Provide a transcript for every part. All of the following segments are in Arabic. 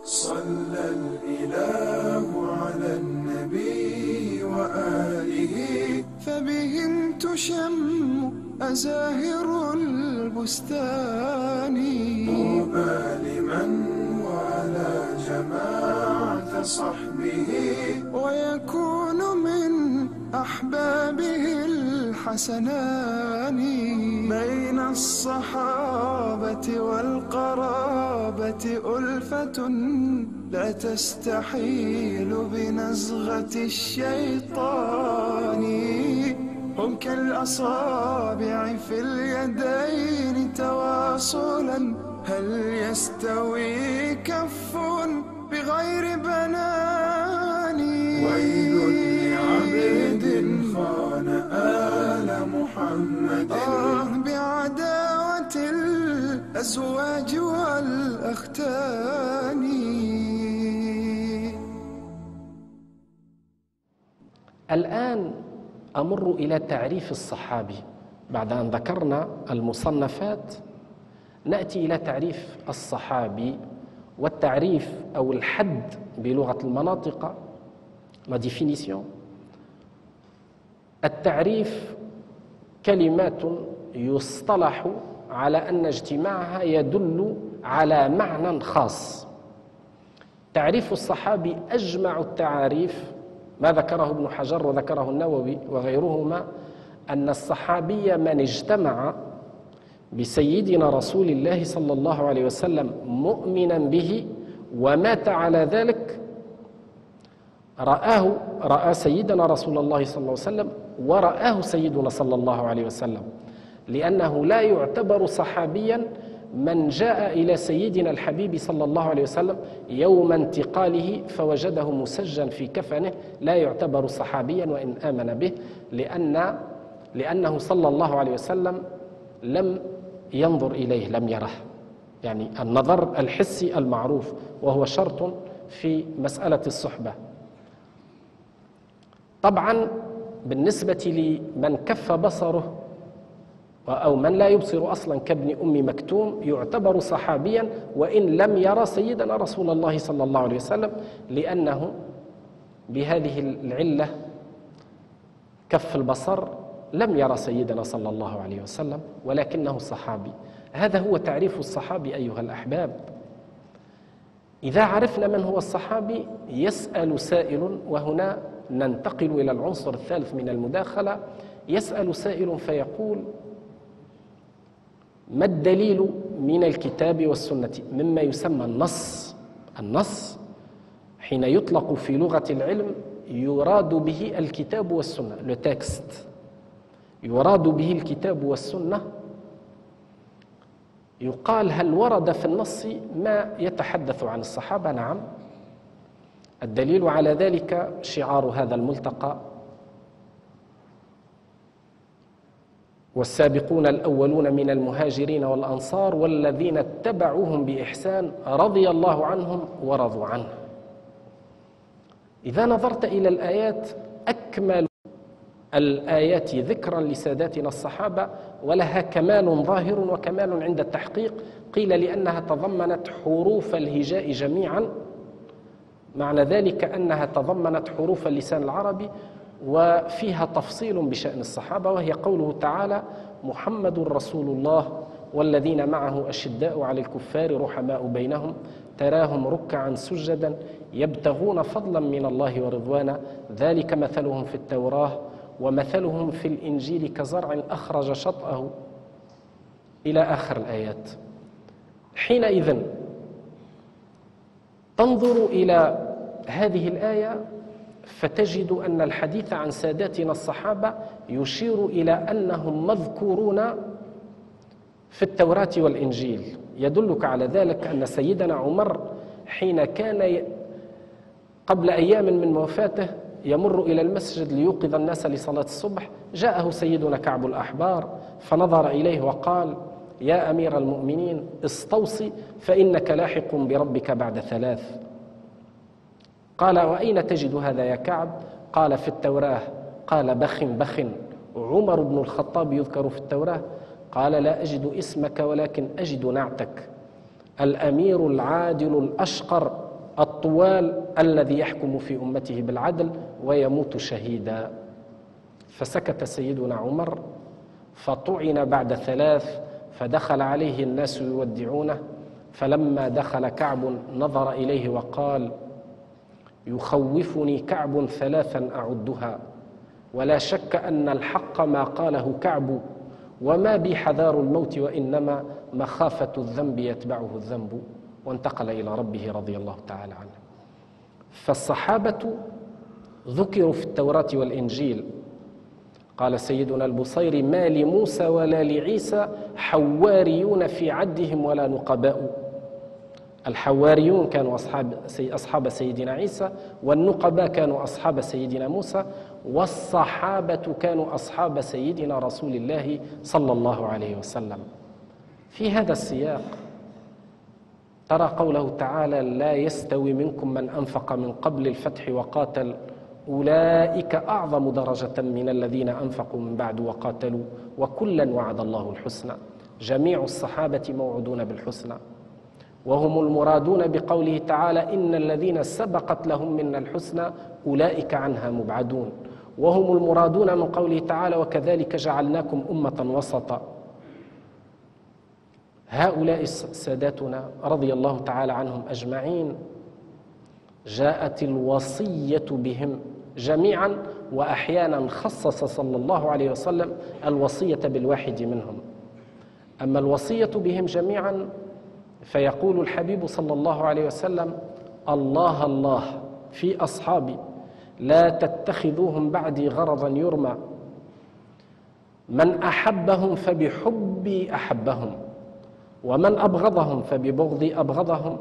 صلى الإله على النبي وآله فبهم تشم أزاهر البستان. طوبى لمن وعلى جماعة صحبه ويكون من أحبابه الحسنان. بين الصحابة والقرابة ألفة لا تستحيل بنزغة الشيطان. هم كالأصابع في اليدين تواصلا هل يستوي كف بغير بنان. ويل لعبد خان آل محمد بعداوة الأزواج والأختان. الآن أمر إلى تعريف الصحابي. بعد أن ذكرنا المصنفات نأتي إلى تعريف الصحابي، والتعريف أو الحد بلغة المناطق la définition. التعريف كلمات يصطلح على أن اجتماعها يدل على معنى خاص. تعريف الصحابي أجمع التعاريف، ما ذكره ابن حجر وذكره النووي وغيرهما، أن الصحابي من اجتمع بسيدنا رسول الله صلى الله عليه وسلم مؤمنا به ومات على ذلك، رأى سيدنا رسول الله صلى الله عليه وسلم ورآه سيدنا صلى الله عليه وسلم، لأنه لا يعتبر صحابيا من جاء إلى سيدنا الحبيب صلى الله عليه وسلم يوم انتقاله فوجده مسجا في كفنه، لا يعتبر صحابيا وإن آمن به، لأنه صلى الله عليه وسلم لم ينظر إليه، لم يره، يعني النظر الحسي المعروف وهو شرط في مسألة الصحبة. طبعا بالنسبة لمن كف بصره أو من لا يبصر أصلا كابن أم مكتوم يعتبر صحابيا وإن لم يرى سيدنا رسول الله صلى الله عليه وسلم، لأنه بهذه العلة كف البصر لم يرى سيدنا صلى الله عليه وسلم ولكنه صحابي. هذا هو تعريف الصحابي أيها الأحباب. إذا عرفنا من هو الصحابي يسأل سائل، وهنا ننتقل إلى العنصر الثالث من المداخلة. يسأل سائل فيقول: ما الدليل من الكتاب والسنة مما يسمى النص؟ النص حين يطلق في لغة العلم يراد به الكتاب والسنة، le texte، يراد به الكتاب والسنة. يقال: هل ورد في النص ما يتحدث عن الصحابة؟ نعم. الدليل على ذلك شعار هذا الملتقى: والسابقون الأولون من المهاجرين والأنصار والذين اتبعوهم بإحسان رضي الله عنهم ورضوا عنه. إذا نظرت إلى الآيات أكمل الآيات ذكرا لساداتنا الصحابة، ولها كمال ظاهر وكمال عند التحقيق. قيل لأنها تضمنت حروف الهجاء جميعا، معنى ذلك أنها تضمنت حروف اللسان العربي، وفيها تفصيل بشأن الصحابة، وهي قوله تعالى: محمد رسول الله والذين معه أشداء على الكفار رحماء بينهم تراهم ركعا سجدا يبتغون فضلا من الله ورضوانا ذلك مثلهم في التوراة ومثلهم في الإنجيل كزرع أخرج شطأه إلى آخر الآيات. حينئذ تنظر إلى هذه الآية فتجد أن الحديث عن ساداتنا الصحابة يشير إلى أنهم مذكورون في التوراة والإنجيل. يدلك على ذلك أن سيدنا عمر حين كان قبل أيام من وفاته يمر إلى المسجد ليوقظ الناس لصلاة الصبح، جاءه سيدنا كعب الأحبار فنظر إليه وقال: يا أمير المؤمنين استوصي فإنك لاحق بربك بعد 3. قال: وأين تجد هذا يا كعب؟ قال: في التوراة. قال: بخ بخ، عمر بن الخطاب يذكر في التوراة؟ قال: لا أجد اسمك ولكن أجد نعتك، الأمير العادل الأشقر الطوال الذي يحكم في أمته بالعدل ويموت شهيدا. فسكت سيدنا عمر، فطعن بعد 3، فدخل عليه الناس يودعونه، فلما دخل كعب نظر إليه وقال: يخوفني كعب 3 أعدها، ولا شك أن الحق ما قاله كعب، وما بي حذار الموت وإنما مخافة الذنب يتبعه الذنب. وانتقل إلى ربه رضي الله تعالى عنه. فالصحابة ذكروا في التوراة والإنجيل. قال سيدنا البصيري: ما لموسى ولا لعيسى حواريون في عدهم ولا نقباء. الحواريون كانوا أصحاب سيدنا عيسى، والنقباء كانوا أصحاب سيدنا موسى، والصحابة كانوا أصحاب سيدنا رسول الله صلى الله عليه وسلم. في هذا السياق ترى قوله تعالى: لا يستوي منكم من أنفق من قبل الفتح وقاتل أولئك أعظم درجة من الذين أنفقوا من بعد وقاتلوا وكلا وعد الله الحسنى. جميع الصحابة موعودون بالحسنى، وهم المرادون بقوله تعالى: إن الذين سبقت لهم منا الحسنى أولئك عنها مبعدون. وهم المرادون من قوله تعالى: وكذلك جعلناكم أمة وسطا. هؤلاء ساداتنا رضي الله تعالى عنهم أجمعين جاءت الوصية بهم جميعا، وأحيانا خصص صلى الله عليه وسلم الوصية بالواحد منهم. أما الوصية بهم جميعا فيقول الحبيب صلى الله عليه وسلم: الله الله في أصحابي لا تتخذوهم بعدي غرضا يرمى، من أحبهم فبحبي أحبهم، ومن أبغضهم فببغضي أبغضهم،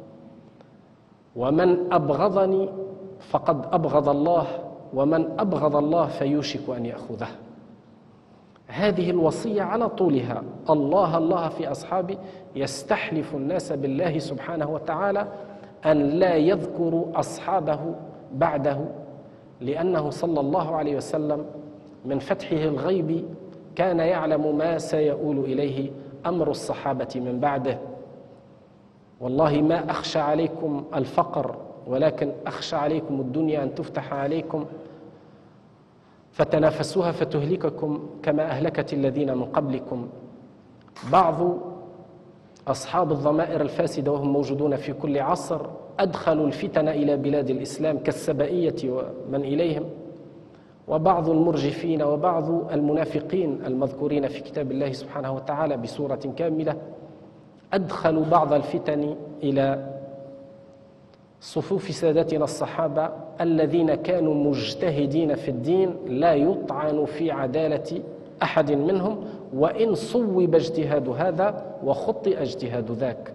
ومن أبغضني فقد أبغض الله، ومن أبغض الله فيوشك أن يأخذه. هذه الوصية على طولها: الله الله في أصحابي، يستحلف الناس بالله سبحانه وتعالى أن لا يذكروا أصحابه بعده، لأنه صلى الله عليه وسلم من فتحه الغيب كان يعلم ما سيؤول إليه أمر الصحابة من بعده. والله ما أخشى عليكم الفقر، ولكن أخشى عليكم الدنيا أن تفتح عليكم فتنافسوها فتهلككم كما أهلكت الذين من قبلكم. بعض أصحاب الضمائر الفاسدة وهم موجودون في كل عصر أدخلوا الفتن إلى بلاد الإسلام كالسبائية ومن إليهم، وبعض المرجفين وبعض المنافقين المذكورين في كتاب الله سبحانه وتعالى بسورة كاملة أدخلوا بعض الفتن إلى صفوف سادتنا الصحابة الذين كانوا مجتهدين في الدين، لا يطعن في عدالة أحد منهم، وإن صوب اجتهاد هذا وخطئ اجتهاد ذاك.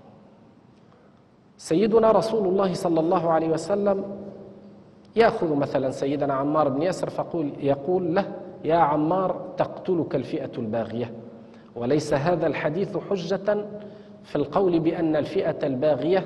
سيدنا رسول الله صلى الله عليه وسلم يأخذ مثلا سيدنا عمار بن ياسر يقول له: يا عمار تقتلك الفئة الباغية. وليس هذا الحديث حجة في القول بأن الفئة الباغية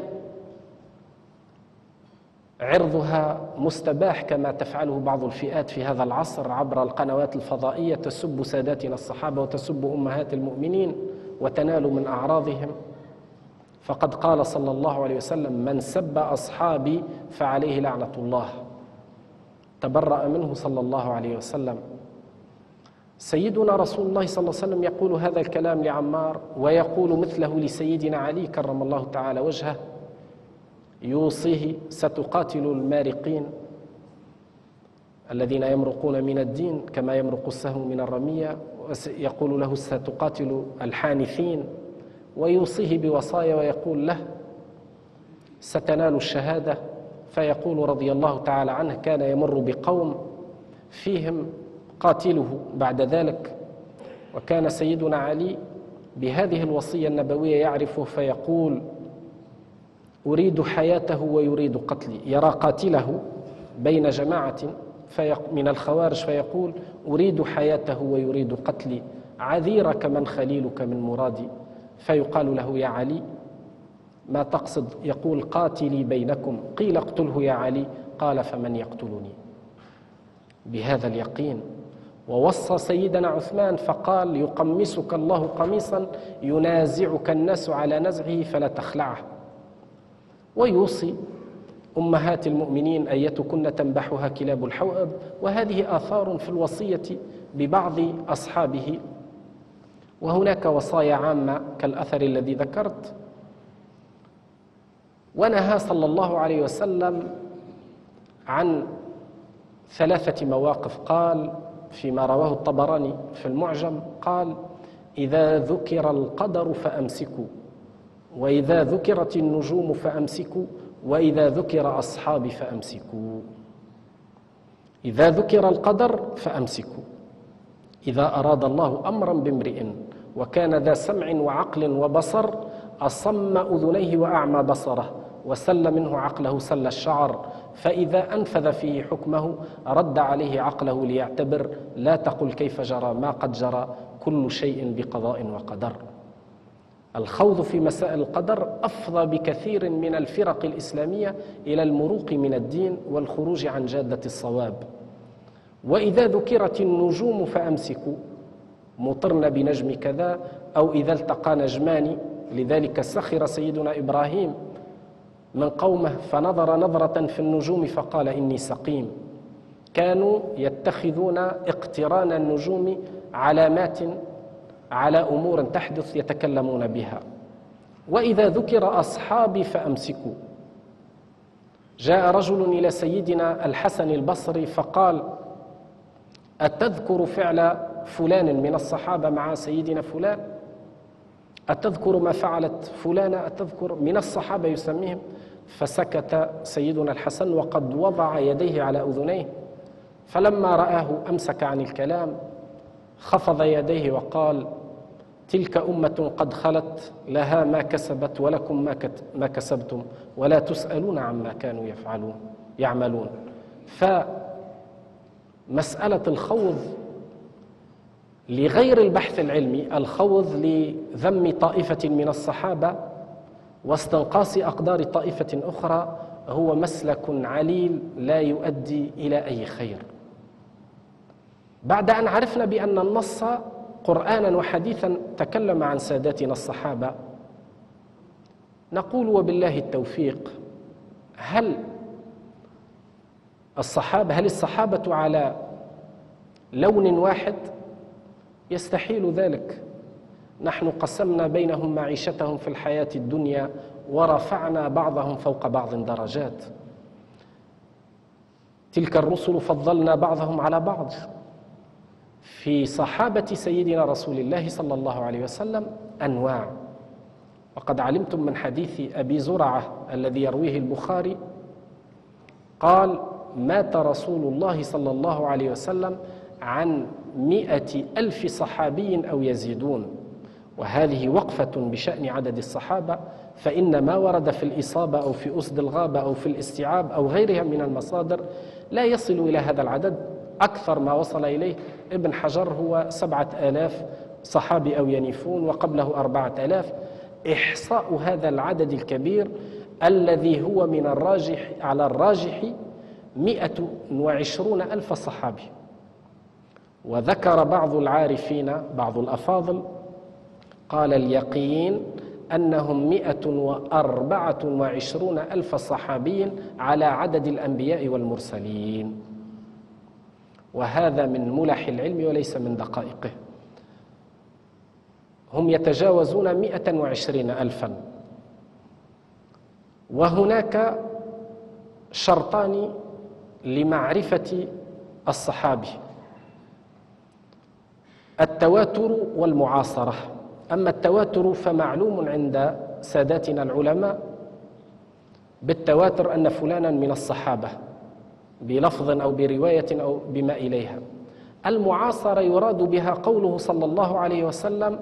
عرضها مستباح كما تفعله بعض الفئات في هذا العصر عبر القنوات الفضائية، تسب ساداتنا الصحابة وتسب أمهات المؤمنين وتنال من أعراضهم. فقد قال صلى الله عليه وسلم: من سب أصحابي فعليه لعنة الله. تبرأ منه صلى الله عليه وسلم. سيدنا رسول الله صلى الله عليه وسلم يقول هذا الكلام لعمار، ويقول مثله لسيدنا علي كرم الله تعالى وجهه، يوصيه: ستقاتل المارقين الذين يمرقون من الدين كما يمرق السهم من الرمية، يقول له: ستقاتل الحانثين، ويوصيه بوصايا ويقول له: ستنال الشهادة. فيقول رضي الله تعالى عنه: كان يمر بقوم فيهم قاتله بعد ذلك، وكان سيدنا علي بهذه الوصية النبوية يعرفه فيقول: أريد حياته ويريد قتلي. يرى قاتله بين جماعة من الخوارج فيقول: أريد حياته ويريد قتلي، عذيرك من خليلك من مرادي. فيقال له: يا علي ما تقصد؟ يقول: قاتلي بينكم. قيل: اقتله يا علي. قال: فمن يقتلني؟ بهذا اليقين. ووصى سيدنا عثمان فقال: يقمسك الله قميصا ينازعك الناس على نزعه فلا تخلعه. ويوصي أمهات المؤمنين أيتكن تنبحها كلاب الحوأب، وهذه آثار في الوصية ببعض أصحابه. وهناك وصايا عامة كالأثر الذي ذكرت. ونهى صلى الله عليه وسلم عن 3 مواقف. قال فيما رواه الطبراني في المعجم، قال: إذا ذكر القدر فأمسكوا، وإذا ذكرت النجوم فأمسكوا، وإذا ذكر أصحابي فأمسكوا. إذا ذكر القدر فأمسكوا، إذا أراد الله أمرا بامرئ وكان ذا سمع وعقل وبصر أصم أذنيه وأعمى بصره وسل منه عقله سل الشعر، فإذا أنفذ فيه حكمه رد عليه عقله ليعتبر، لا تقل كيف جرى ما قد جرى، كل شيء بقضاء وقدر. الخوض في مسائل القدر أفضى بكثير من الفرق الإسلامية إلى المروق من الدين والخروج عن جادة الصواب. وإذا ذكرت النجوم فأمسكوا، مطرن بنجم كذا، أو إذا التقى نجمان. لذلك سخر سيدنا إبراهيم من قومه فنظر نظرة في النجوم فقال إني سقيم. كانوا يتخذون اقتران النجوم علامات على أمور تحدث يتكلمون بها. وإذا ذكر أصحابي فأمسكوا. جاء رجل إلى سيدنا الحسن البصري فقال: أتذكر فعل فلان من الصحابة مع سيدنا فلان؟ أتذكر ما فعلت فلانة؟ أتذكر؟ من الصحابة يسميهم. فسكت سيدنا الحسن وقد وضع يديه على أذنيه، فلما رآه أمسك عن الكلام، خفض يديه وقال: تلك أمة قد خلت، لها ما كسبت ولكم ما كسبتم، ولا تسألون عما كانوا يعملون. فمسألة الخوض لغير البحث العلمي، الخوض لذم طائفة من الصحابة واستنقاص أقدار طائفة أخرى، هو مسلك عليل لا يؤدي إلى أي خير. بعد أن عرفنا بأن النص قرآنا وحديثا تكلم عن ساداتنا الصحابة، نقول وبالله التوفيق: هل الصحابة على لون واحد؟ يستحيل ذلك. نحن قسمنا بينهم معيشتهم في الحياة الدنيا ورفعنا بعضهم فوق بعض درجات. تلك الرسل فضلنا بعضهم على بعض. في صحابة سيدنا رسول الله صلى الله عليه وسلم أنواع. وقد علمتم من حديث أبي زرعة الذي يرويه البخاري قال: مات رسول الله صلى الله عليه وسلم عن 100,000 صحابي أو يزيدون. وهذه وقفة بشأن عدد الصحابة، فإن ما ورد في الإصابة أو في أسد الغابة أو في الاستيعاب أو غيرها من المصادر لا يصل إلى هذا العدد. أكثر ما وصل إليه ابن حجر هو 7,000 صحابي أو ينيفون، وقبله 4,000. إحصاء هذا العدد الكبير الذي هو من الراجح على الراجح 120,000 صحابي. وذكر بعض العارفين بعض الأفاضل قال: اليقين أنهم 124,000 صحابي على عدد الأنبياء والمرسلين. وهذا من ملح العلم وليس من دقائقه. هم يتجاوزون 120,000. وهناك شرطان لمعرفة الصحابي: التواتر والمعاصرة. أما التواتر فمعلوم عند ساداتنا العلماء بالتواتر أن فلانا من الصحابة بلفظ أو برواية أو بما إليها. المعاصرة يراد بها قوله صلى الله عليه وسلم: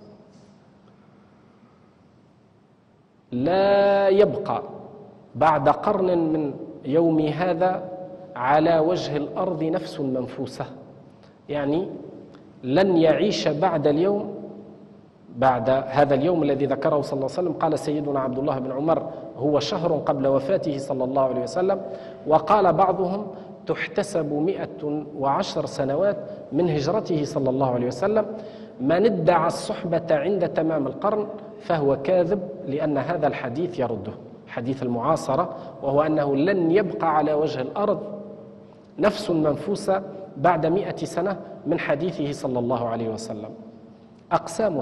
لا يبقى بعد قرن من يوم هذا على وجه الأرض نفس منفوسة. يعني لن يعيش بعد اليوم، بعد هذا اليوم الذي ذكره صلى الله عليه وسلم. قال سيدنا عبد الله بن عمر: هو شهر قبل وفاته صلى الله عليه وسلم. وقال بعضهم: تحتسب 110 سنوات من هجرته صلى الله عليه وسلم. من ادعى الصحبة عند تمام القرن فهو كاذب، لأن هذا الحديث يرده. حديث المعاصرة، وهو أنه لن يبقى على وجه الأرض نفس منفوسة بعد 100 سنة من حديثه صلى الله عليه وسلم. أقسام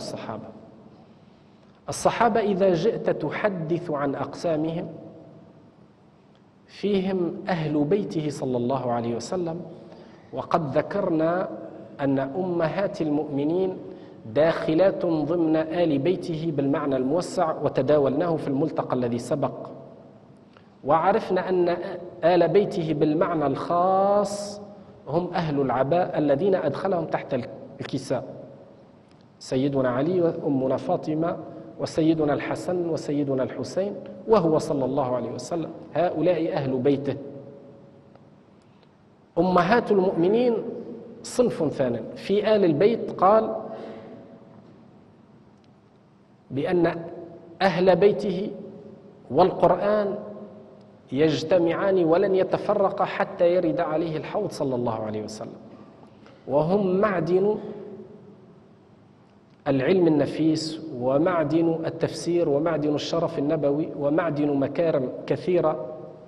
الصحابة إذا جئت تحدث عن أقسامهم فيهم أهل بيته صلى الله عليه وسلم، وقد ذكرنا أن أمهات المؤمنين داخلات ضمن آل بيته بالمعنى الموسع، وتداولناه في الملتقى الذي سبق، وعرفنا أن آل بيته بالمعنى الخاص هم أهل العباء الذين أدخلهم تحت الكساء، سيدنا علي وأمنا فاطمة وسيدنا الحسن وسيدنا الحسين وهو صلى الله عليه وسلم، هؤلاء أهل بيته. أمهات المؤمنين صنف ثاني في آل البيت، قال بأن أهل بيته والقرآن يجتمعان ولن يتفرقا حتى يرد عليه الحوض صلى الله عليه وسلم، وهم معدن العلم النفيس ومعدن التفسير ومعدن الشرف النبوي ومعدن مكارم كثيرة.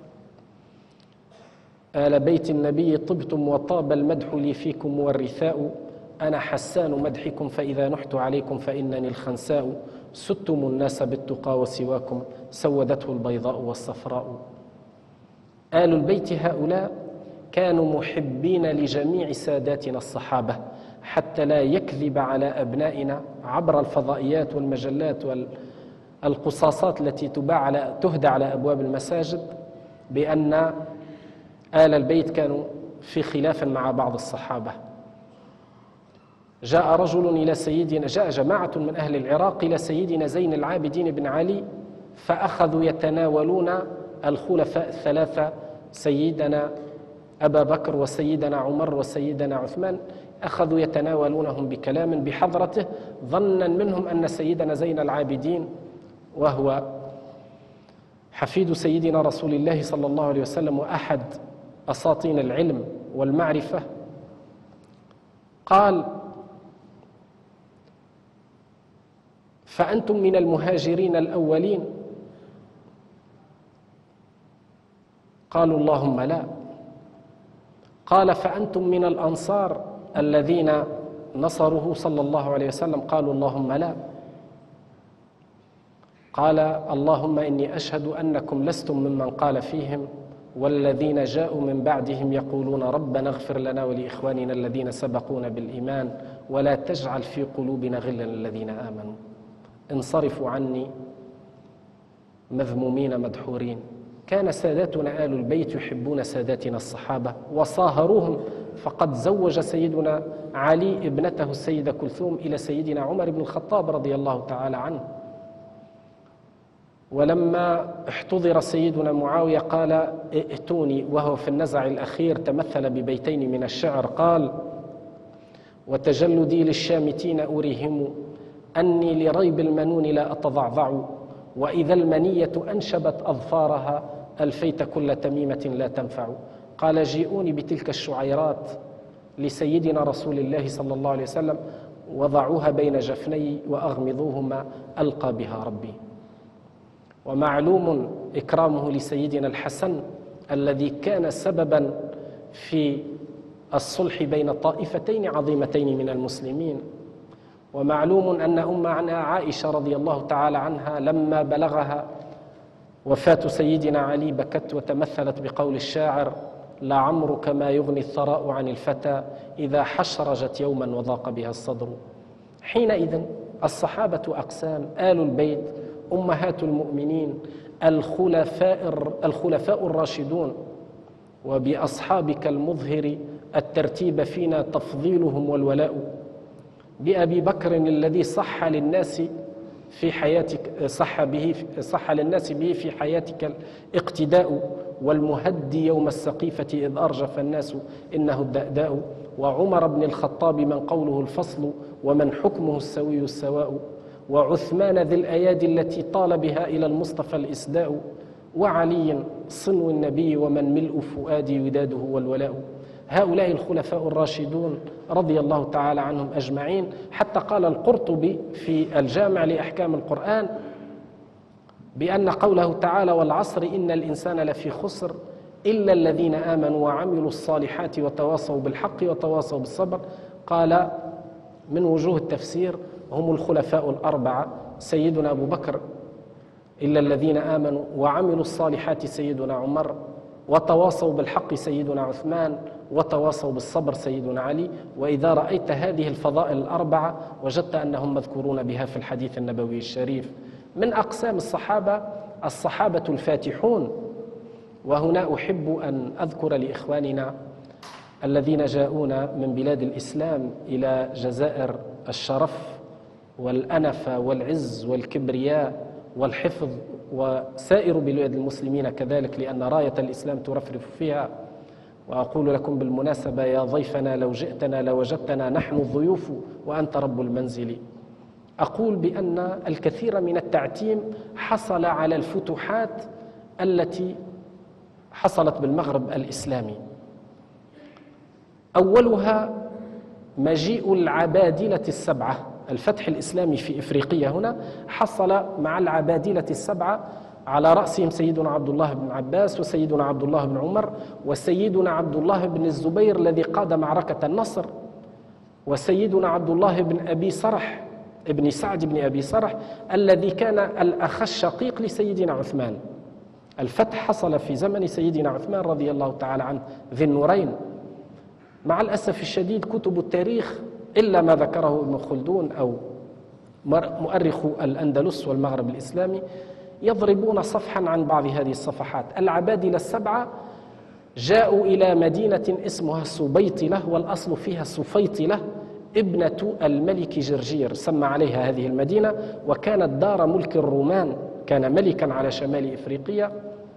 آل بيت النبي طبتم وطاب المدح لي فيكم والرثاء، أنا حسان مدحكم فإذا نحت عليكم فإنني الخنساء، ستم الناس بالتقى وسواكم سودته البيضاء والصفراء. آل البيت هؤلاء كانوا محبين لجميع ساداتنا الصحابة حتى لا يكذب على أبنائنا عبر الفضائيات والمجلات والقصاصات التي تهدى على أبواب المساجد بأن آل البيت كانوا في خلاف مع بعض الصحابة. جاء جماعة من أهل العراق إلى سيدنا زين العابدين بن علي، فأخذوا يتناولون الخلفاء الثلاثة سيدنا أبا بكر وسيدنا عمر وسيدنا عثمان، أخذوا يتناولونهم بكلام بحضرته ظنا منهم أن سيدنا زين العابدين وهو حفيد سيدنا رسول الله صلى الله عليه وسلم وأحد أساطين العلم والمعرفة، قال: فأنتم من المهاجرين الأولين؟ قالوا: اللهم لا. قال: فأنتم من الأنصار الذين نصروه صلى الله عليه وسلم؟ قالوا: اللهم لا. قال: اللهم إني أشهد أنكم لستم ممن قال فيهم والذين جاءوا من بعدهم يقولون ربنا اغفر لنا ولإخواننا الذين سبقونا بالإيمان ولا تجعل في قلوبنا غلا للذين آمنوا. انصرفوا عني مذمومين مدحورين. كان ساداتنا آل البيت يحبون ساداتنا الصحابة وصاهروهم، فقد زوج سيدنا علي ابنته السيدة كلثوم إلى سيدنا عمر بن الخطاب رضي الله تعالى عنه. ولما احتضر سيدنا معاوية قال: ائتوني، وهو في النزع الأخير تمثل ببيتين من الشعر، قال: وتجلدي للشامتين أريهم أني لريب المنون لا أتضعضع، وإذا المنية أنشبت أظفارها ألفيت كل تميمة لا تنفع. قال: جيئوني بتلك الشعيرات لسيدنا رسول الله صلى الله عليه وسلم وضعوها بين جفني وأغمضوهما ألقى بها ربي. ومعلوم إكرامه لسيدنا الحسن الذي كان سببا في الصلح بين طائفتين عظيمتين من المسلمين. ومعلوم أن أمنا عائشة رضي الله تعالى عنها لما بلغها وفاة سيدنا علي بكت وتمثلت بقول الشاعر: لعمرك ما يغني الثراء عن الفتى إذا حشرجت يوما وضاق بها الصدر. حينئذ الصحابة أقسام: آل البيت، أمهات المؤمنين، الخلفاء الراشدون. وبأصحابك المظهر الترتيب فينا تفضيلهم والولاء. بأبي بكر الذي صح للناس به في حياتك الاقتداء، والمهدي يوم السقيفة إذ أرجف الناس إنه الدأداء. وعمر بن الخطاب من قوله الفصل ومن حكمه السوي السواء. وعثمان ذي الأيادي التي طال بها إلى المصطفى الإسداء. وعلي صنو النبي ومن ملء فؤادي وداده والولاء. هؤلاء الخلفاء الراشدون رضي الله تعالى عنهم أجمعين، حتى قال القرطبي في الجامع لأحكام القرآن: بأن قوله تعالى والعصر إن الإنسان لفي خسر إلا الذين آمنوا وعملوا الصالحات وتواصوا بالحق وتواصوا بالصبر، قال من وجوه التفسير هم الخلفاء الأربعة سيدنا أبو بكر إلا الذين آمنوا وعملوا الصالحات سيدنا عمر، وتواصوا بالحق سيدنا عثمان، وتواصوا بالصبر سيدنا علي. وإذا رأيت هذه الفضائل الأربعة وجدت أنهم مذكورون بها في الحديث النبوي الشريف. من أقسام الصحابة الفاتحون، وهنا أحب أن أذكر لإخواننا الذين جاءونا من بلاد الإسلام إلى جزائر الشرف والأنفة والعز والكبرياء والحفظ، وسائر بلاد المسلمين كذلك، لأن راية الإسلام ترفرف فيها. وأقول لكم بالمناسبة يا ضيفنا لو جئتنا لوجدتنا نحن الضيوف وأنت رب المنزل. أقول بأن الكثير من التعتيم حصل على الفتوحات التي حصلت بالمغرب الإسلامي. أولها مجيء العبادلة السبعة. الفتح الإسلامي في إفريقيا هنا حصل مع العبادلة السبعة، على رأسهم سيدنا عبد الله بن عباس وسيدنا عبد الله بن عمر وسيدنا عبد الله بن الزبير الذي قاد معركة النصر، وسيدنا عبد الله بن أبي سرح ابن سعد بن أبي سرح الذي كان الأخ الشقيق لسيدنا عثمان. الفتح حصل في زمن سيدنا عثمان رضي الله تعالى عنه ذي النورين. مع الأسف الشديد كتب التاريخ إلا ما ذكره ابن خلدون أو مؤرخ الأندلس والمغرب الإسلامي يضربون صفحا عن بعض هذه الصفحات. العبادلة السبعة جاءوا إلى مدينة اسمها سبيطلة، والأصل فيها سفيطلة ابنة الملك جرجير، سمى عليها هذه المدينة، وكانت دار ملك الرومان، كان ملكا على شمال إفريقيا.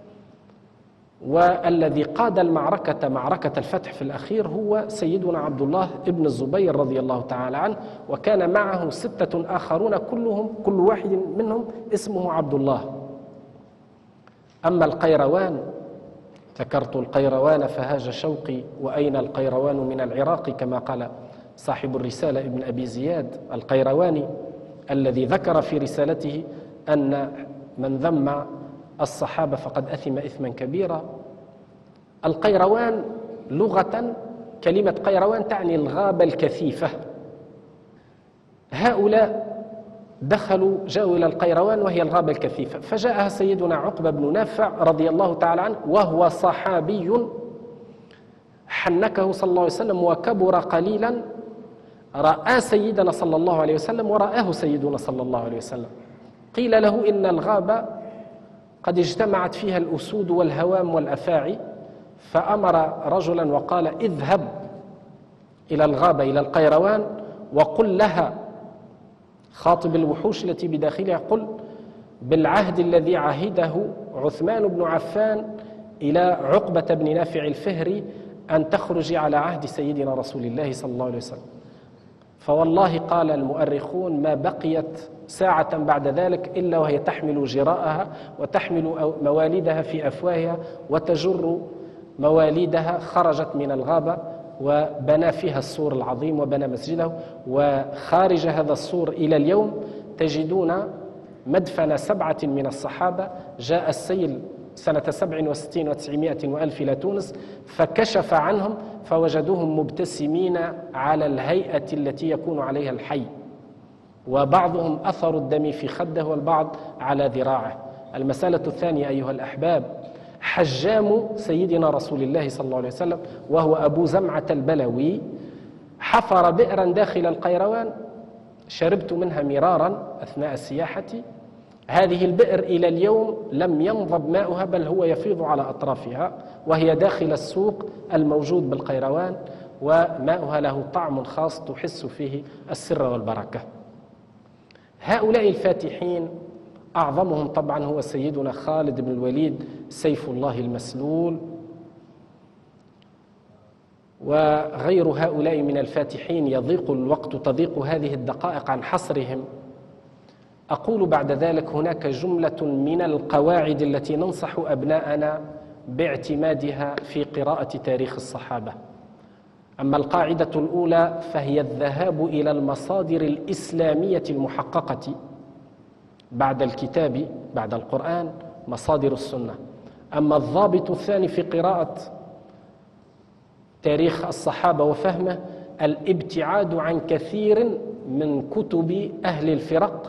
والذي قاد المعركة معركة الفتح في الأخير هو سيدنا عبد الله ابن الزبير رضي الله تعالى عنه، وكان معه 6 آخرون كل واحد منهم اسمه عبد الله. أما القيروان، ذكرت القيروان فهاج شوقي وأين القيروان من العراق، كما قال صاحب الرسالة ابن أبي زياد القيرواني الذي ذكر في رسالته أن من ذم الصحابة فقد أثم إثما كبيرا. القيروان لغة، كلمة قيروان تعني الغابة الكثيفة. هؤلاء جاءوا إلى القيروان وهي الغابة الكثيفة، فجاءها سيدنا عقبة بن نافع رضي الله تعالى عنه وهو صحابي حنكه صلى الله عليه وسلم وكبر قليلا، رأى سيدنا صلى الله عليه وسلم ورآه سيدنا صلى الله عليه وسلم. قيل له إن الغابة قد اجتمعت فيها الأسود والهوام والأفاعي، فأمر رجلا وقال اذهب إلى الغابة إلى القيروان وقل لها، خاطب الوحوش التي بداخلها، قل بالعهد الذي عهده عثمان بن عفان إلى عقبة بن نافع الفهري أن تخرج على عهد سيدنا رسول الله صلى الله عليه وسلم. فوالله قال المؤرخون ما بقيت ساعة بعد ذلك إلا وهي تحمل جراءها وتحمل مواليدها في أفواهها وتجر مواليدها. خرجت من الغابة وبنى فيها السور العظيم وبنى مسجده، وخارج هذا السور إلى اليوم تجدون مدفن 7 من الصحابة. جاء السيل سنة 67 و900 وألف إلى تونس فكشف عنهم فوجدوهم مبتسمين على الهيئة التي يكون عليها الحي، وبعضهم أثر الدم في خده والبعض على ذراعه. المسألة الثانية أيها الأحباب، حجام سيدنا رسول الله صلى الله عليه وسلم وهو أبو زمعة البلوي حفر بئرا داخل القيروان، شربت منها مرارا أثناء السياحة. هذه البئر إلى اليوم لم ينضب ماؤها بل هو يفيض على أطرافها، وهي داخل السوق الموجود بالقيروان، وماؤها له طعم خاص تحس فيه السر والبركة. هؤلاء الفاتحين أعظمهم طبعا هو سيدنا خالد بن الوليد سيف الله المسلول، وغير هؤلاء من الفاتحين يضيق الوقت، تضيق هذه الدقائق عن حصرهم. أقول بعد ذلك هناك جملة من القواعد التي ننصح أبناءنا باعتمادها في قراءة تاريخ الصحابة. أما القاعدة الأولى فهي الذهاب إلى المصادر الإسلامية المحققة بعد الكتاب بعد القرآن مصادر السنة. أما الضابط الثاني في قراءة تاريخ الصحابة وفهمه الابتعاد عن كثير من كتب أهل الفرق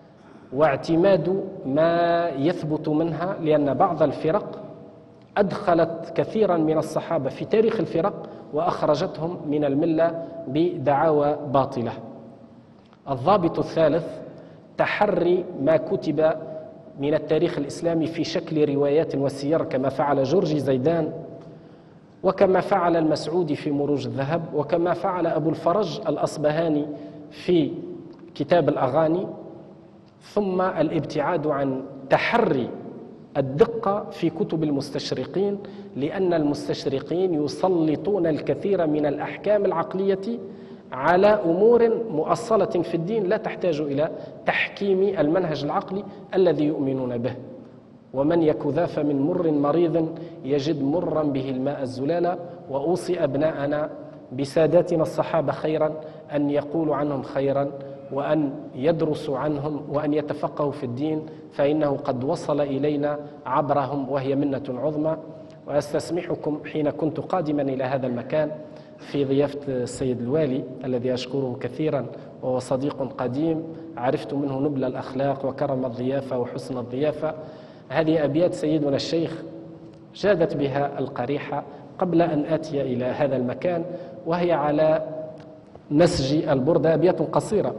واعتماد ما يثبت منها، لأن بعض الفرق أدخلت كثيرا من الصحابة في تاريخ الفرق وأخرجتهم من الملة بدعاوى باطلة. الضابط الثالث تحري ما كتب من التاريخ الإسلامي في شكل روايات وسير كما فعل جورجي زيدان، وكما فعل المسعودي في مروج الذهب، وكما فعل أبو الفرج الأصبهاني في كتاب الأغاني. ثم الابتعاد عن تحري الدقة في كتب المستشرقين، لأن المستشرقين يسلطون الكثير من الأحكام العقلية على أمور مؤصلة في الدين لا تحتاج إلى تحكيم المنهج العقلي الذي يؤمنون به. ومن يك ذا فمن مر مريض يجد مرا به الماء الزلالا. وأوصي أبناءنا بساداتنا الصحابة خيرا، أن يقولوا عنهم خيرا، وأن يدرسوا عنهم، وأن يتفقهوا في الدين، فإنه قد وصل إلينا عبرهم وهي منة عظمى. وأستسمحكم حين كنت قادما إلى هذا المكان في ضيافة السيد الوالي الذي أشكره كثيرا وهو صديق قديم، عرفت منه نبل الأخلاق وكرم الضيافة وحسن الضيافة. هذه أبيات سيدنا الشيخ جادت بها القريحة قبل أن آتي إلى هذا المكان، وهي على نسج البردة، أبيات قصيرة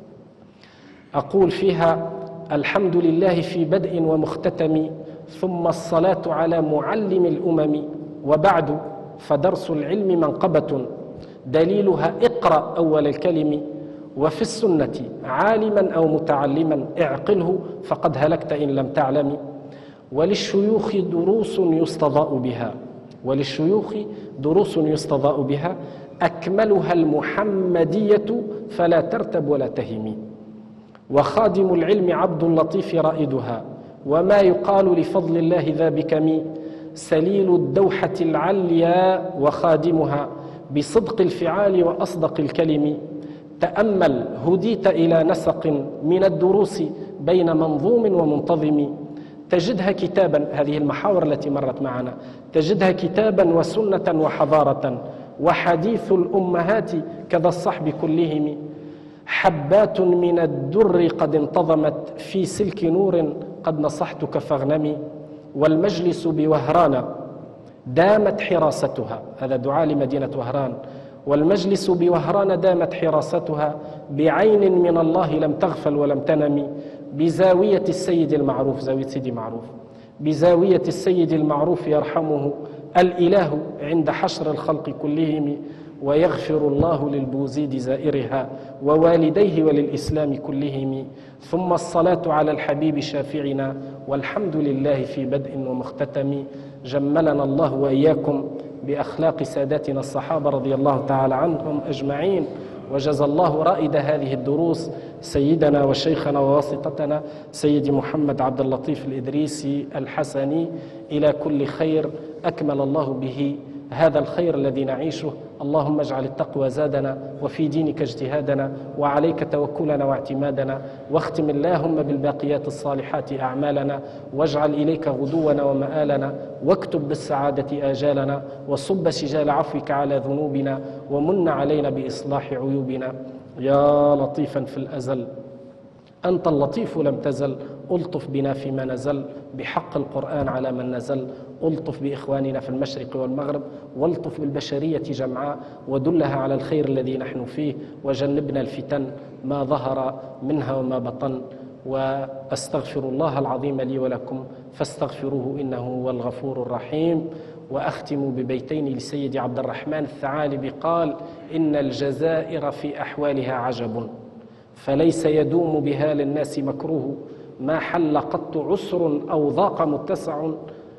أقول فيها: الحمد لله في بدء ومختتم، ثم الصلاة على معلم الأمم، وبعد فدرس العلم منقبة، دليلها اقرأ أول الكلم، وفي السنة عالما أو متعلما اعقله فقد هلكت إن لم تعلم. وللشيوخ دروس يستضاء بها، وللشيوخ دروس يستضاء بها، أكملها المحمدية فلا ترتب ولا تهمي. وخادم العلم عبد اللطيف رائدها، وما يقال لفضل الله ذا بكم. سليل الدوحة العليا وخادمها، بصدق الفعال وأصدق الكلم. تأمل هديت إلى نسق من الدروس بين منظوم ومنتظم. تجدها كتابا، هذه المحاور التي مرت معنا، تجدها كتابا وسنة وحضارة، وحديث الأمهات كذا الصحب كلهم. حبات من الدر قد انتظمت في سلك نور، قد نصحتك فاغنمي. والمجلس بوهران دامت حراستها، هذا دعاء لمدينة وهران. والمجلس بوهران دامت حراستها، بعين من الله لم تغفل ولم تنم. بزاوية السيد المعروف، زاوية سيدي معروف، بزاوية السيد المعروف يرحمه الإله عند حشر الخلق كلهم. ويغفر الله للبوزيد زائرها، ووالديه وللإسلام كلهم. ثم الصلاة على الحبيب شافعنا، والحمد لله في بدء ومختتم. جملنا الله وإياكم بأخلاق ساداتنا الصحابة رضي الله تعالى عنهم أجمعين، وجزى الله رائد هذه الدروس سيدنا وشيخنا وواسطتنا سيدي محمد عبد اللطيف الإدريسي الحسني إلى كل خير أكمل الله به هذا الخير الذي نعيشه. اللهم اجعل التقوى زادنا، وفي دينك اجتهادنا، وعليك توكلنا واعتمادنا. واختم اللهم بالباقيات الصالحات أعمالنا، واجعل إليك غدونا ومآلنا، واكتب بالسعادة آجالنا، وصب سجال عفوك على ذنوبنا، ومن علينا بإصلاح عيوبنا. يا لطيفا في الأزل أنت اللطيف لم تزل، ألطف بنا فيما نزل، بحق القرآن على من نزل. ألطف بإخواننا في المشرق والمغرب، والطف بالبشرية جمعاء، ودلها على الخير الذي نحن فيه، وجنبنا الفتن ما ظهر منها وما بطن. وأستغفر الله العظيم لي ولكم فاستغفروه إنه هو الغفور الرحيم. وأختم ببيتين لسيدي عبد الرحمن الثعالبي قال: إن الجزائر في أحوالها عجب، فليس يدوم بها للناس مكروه. ما حل قط عسر أو ضاق متسع،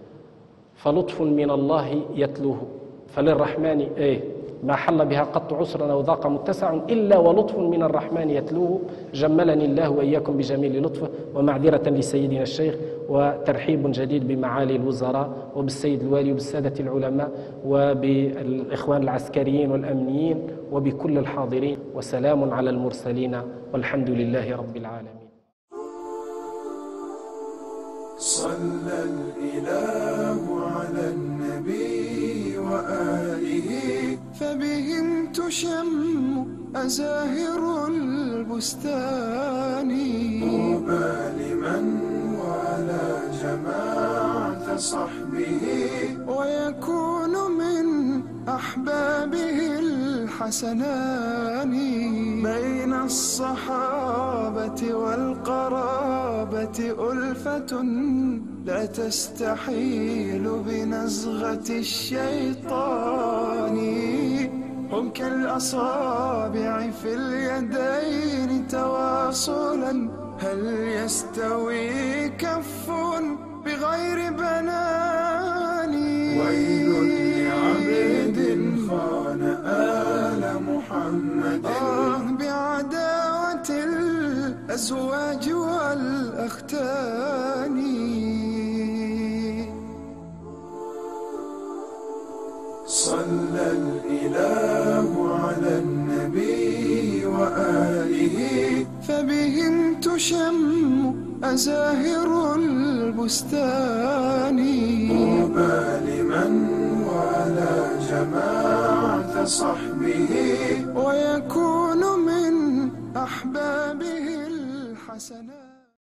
فلطف من الله يتلوه. فللرحمن ما حل بها قط عسر أو ضاق متسع إلا ولطف من الرحمن يتلوه. جملني الله وإياكم بجميل لطفه. ومعذرة لسيدنا الشيخ، وترحيب جديد بمعالي الوزراء وبالسيد الوالي وبالسادة العلماء وبالإخوان العسكريين والأمنيين وبكل الحاضرين، وسلام على المرسلين، والحمد لله رب العالمين. صلى الإله على النبي وآله فبهم تشم أزاهر البستان. طوبى لمن والى جماعة صحبه ويكون من أحبابه الحسنان. بين الصحابة والقرابة ألفة لا تستحيل بنزغة الشيطان. هم كالأصابع في اليدين تواصلا هل يستوي كف بغير بنان. ويل لعبد خان آل محمد بعداوة الأزواج والأختان. صلى الإله على النبي وآله فبهم تشم أزاهر البستان. طوبى لمن والى جماعة صحبه ويكون من أحبابه الحسنان.